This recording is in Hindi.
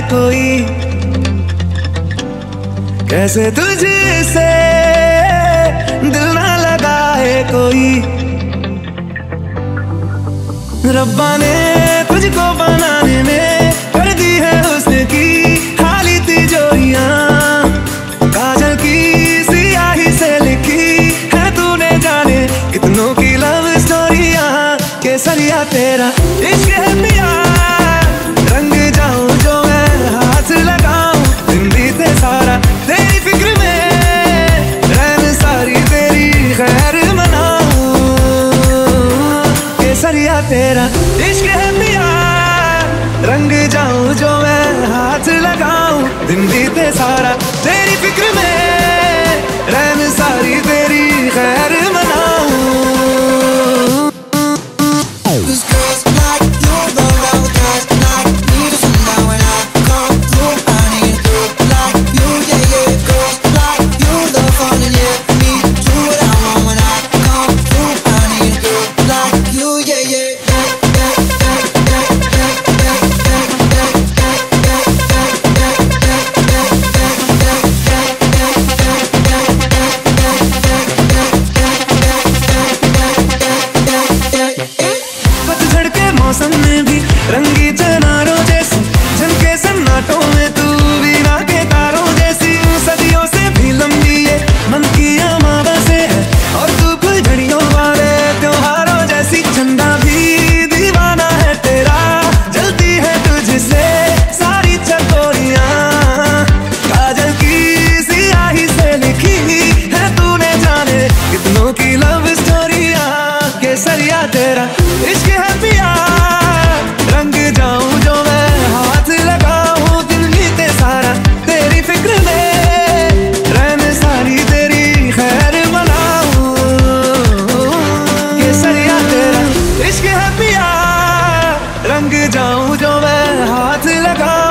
कोई, कैसे तुझसे दिल ना लगाए कोई। रब्बा ने तुझको बनाने में कर दी है हुस्न की खाली तिजोरियां, काजल की सियाही से लिखी है तूने जाने कितनों की लव स्टोरियां। केसरिया तेरा इश्क है पिया, रंग जाऊं जो मैं हाथ लगाऊं, दिन बीते सारा तेरी फिक्र में, रहन सारी तेरी खैर मनाऊं। केसरिया तेरा इश्क है पिया, रंग जाऊं जो मैं हाथ लगाऊं, दिन बीते सारा तेरी फिक्र में, रहन सारी तेरी खैर मनाऊं। मौसम में भी रंगी चनारों जैसी झलके सन्नाटों में, तू वीणा के तारों जैसी। सदियों से भी लंबी ये मन की अमावस्या है, और तू फुलझड़ियों वाले त्योहारों जैसी। चंदा भी दीवाना है तेरा, जलती है तुझसे सारी चकोरियां, काजल की सियाही से लिखी है तूने जाने कितनों की लव स्टोरियां। केसरिया तेरा इश्क है पिया, रंग जाऊं जो मैं हाथ लगाऊं, दिल बीते सारा तेरी फिक्र में, रहन सारी तेरी खैर मनाऊं। केसरिया तेरा इश्क है पिया, रंग जाऊं जो मैं हाथ लगाऊं।